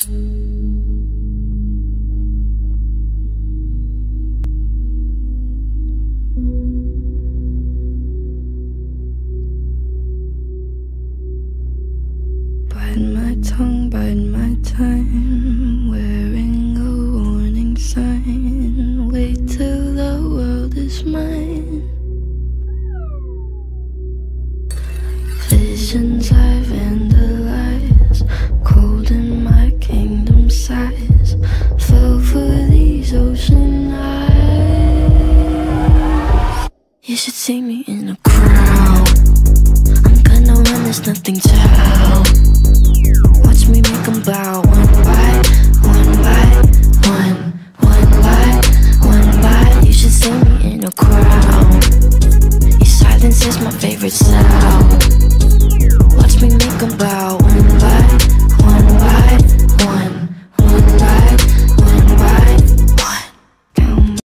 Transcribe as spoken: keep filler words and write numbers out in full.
Bite my tongue, bite my time, wearing a warning sign. Wait till the world is mine. Visions I vandalize, cold in my kingdom size. Fell for these ocean eyes. You should see me in a crowd. I'm gonna run, there's nothing to out. Watch me make them bow.